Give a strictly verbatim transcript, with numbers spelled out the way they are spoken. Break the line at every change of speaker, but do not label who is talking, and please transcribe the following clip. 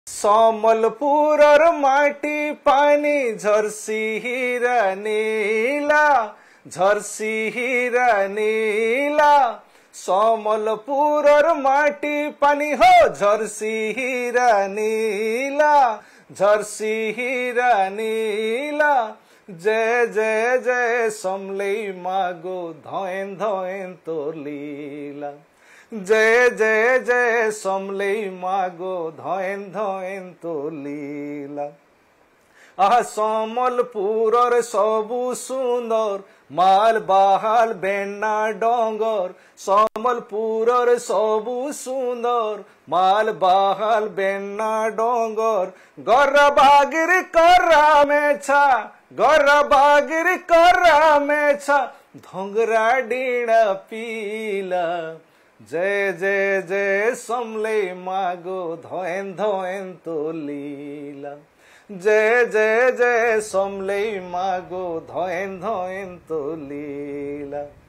समलपुरर माटी पानी झर्सी हीरा नीला, झर्सी हीरा नीला। समलपुरर माटी पानी हो झर्सी हीरा नीला, झर्सी हीरा नीला। जय जय जय समलई मागो धोएन धोएन तोर लीला। जय जय जय समलई मागो धोएन धोएन तोर लीला। आह समलपुरर सबु सुंदर माल बाहाल बेन्ना डोंगर। समलपुरर सबु सुंदर माल बाहाल बेन्ना डोंगर। गर्रा बागिर कर्रा मेछा, गर्रा बागिर कर्रा मेछा, धोंगरा डीणा पीला। जय जय जय समलई मागो धोएन धोएन तो लीला। जय जय जय समलई मागो धोएन धोएन तो लीला।